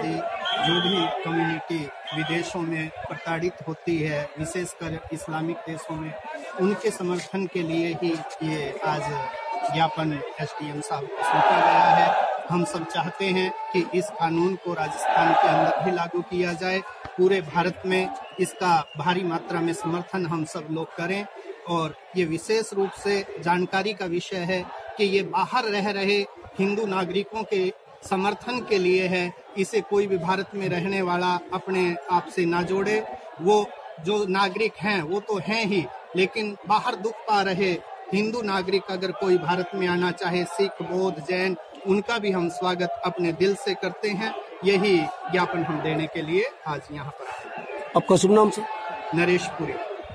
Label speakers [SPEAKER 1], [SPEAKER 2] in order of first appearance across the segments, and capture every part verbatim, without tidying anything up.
[SPEAKER 1] आदि जो भी कम्युनिटी विदेशों में प्रताड़ित होती है, विशेषकर इस्लामिक देशों में, उनके समर्थन के लिए ही ये आज ज्ञापन एसडीएम साहब को सौंपा गया है। हम सब चाहते हैं कि इस कानून को राजस्थान के अंदर भी लागू किया जाए, पूरे भारत में इसका भारी मात्रा में समर्थन हम सब लोग करें। और ये विशेष रूप से जानकारी का विषय है कि ये बाहर रह रहे हिंदू नागरिकों के समर्थन के लिए है। इसे कोई भी भारत में रहने वाला अपने आप से ना जोड़े। वो जो नागरिक हैं वो तो हैं ही, लेकिन बाहर दुख पा रहे हिंदू नागरिक अगर कोई भारत में आना चाहे, सिख, बौद्ध, जैन, उनका भी हम स्वागत अपने दिल से करते हैं। यही ज्ञापन हम देने के लिए आज यहाँ पर आए।
[SPEAKER 2] आपका शुभ नाम सर?
[SPEAKER 1] नरेश पुरी।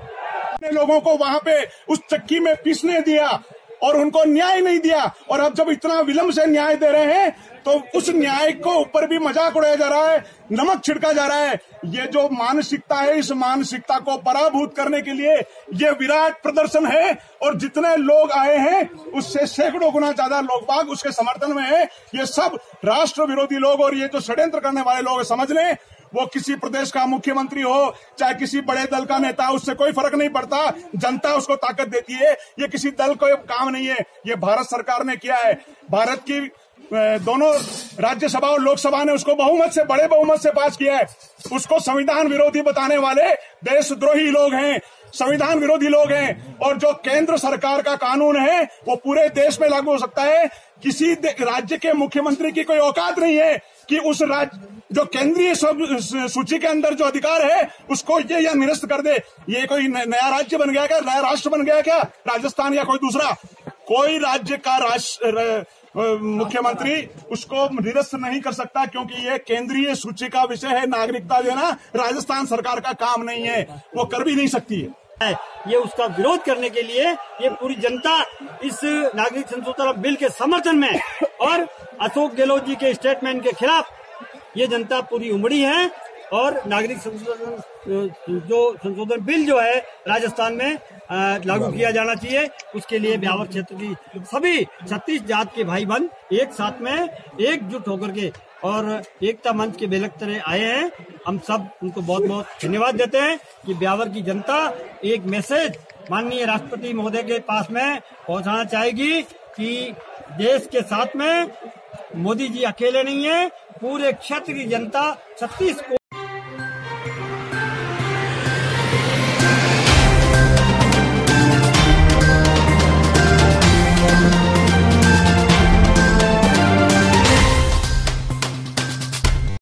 [SPEAKER 3] लोगों को वहां पे उस चक्की में पीसने दिया और उनको न्याय नहीं दिया, और अब जब इतना विलंब से न्याय दे रहे हैं तो उस न्याय को ऊपर भी मजाक उड़ाया जा रहा है, नमक छिड़का जा रहा है। ये जो मानसिकता है, इस मानसिकता को पराभूत करने के लिए ये विराट प्रदर्शन है, और जितने लोग आए हैं उससे सैकड़ों गुना ज्यादा लोग बाग उसके समर्थन में है। ये सब राष्ट्र विरोधी लोग और ये जो षड्यंत्र करने वाले लोग समझ लें, वो किसी प्रदेश का मुख्यमंत्री हो चाहे किसी बड़े दल का नेता, उससे कोई फर्क नहीं पड़ता। जनता उसको ताकत देती है। ये किसी दल को काम नहीं है, ये भारत सरकार ने किया है। भारत की दोनों राज्यसभा और लोकसभा ने उसको बहुमत से, बड़े बहुमत से पास किया है। उसको संविधान विरोधी बताने वाले देशद्रोही लोग हैं, संविधान विरोधी लोग हैं। और जो केंद्र सरकार का कानून है वो पूरे देश में लागू हो सकता है। किसी राज्य के मुख्यमंत्री की कोई औकात नहीं है कि उस राज्य जो केंद्रीय सूची के अंदर जो अधिकार है उसको ये या निरस्त कर दे। ये कोई नया राज्य बन गया क्या? नया राष्ट्र बन गया क्या? राजस्थान या कोई दूसरा? कोई राज्य का राष्ट्र मुख्यमंत्री उसको निरस्त नहीं कर सकता, क्योंकि ये केंद्रीय सूची का विषय है। नागरिकता देना राजस्थान सरकार का काम नहीं है, वो कर भी नहीं सकती है।
[SPEAKER 2] ये उसका विरोध करने के लिए ये पूरी जनता इस नागरिक संशोधन बिल के समर्थन में और अशोक गहलोत जी के स्टेटमेंट के खिलाफ ये जनता पूरी उमड़ी है। और नागरिक संशोधन जो संशोधन बिल जो है राजस्थान में लागू किया जाना चाहिए, उसके लिए ब्यावर क्षेत्र की सभी छत्तीस जात के भाई बहन एक साथ में एकजुट होकर के और एकता मंच के बेलक तरह आए हैं। हम सब उनको बहुत बहुत धन्यवाद देते हैं कि ब्यावर की जनता एक मैसेज माननीय राष्ट्रपति महोदय के पास में पहुंचाना चाहेगी कि देश के साथ में मोदी जी अकेले नहीं है, पूरे क्षेत्र की जनता छत्तीस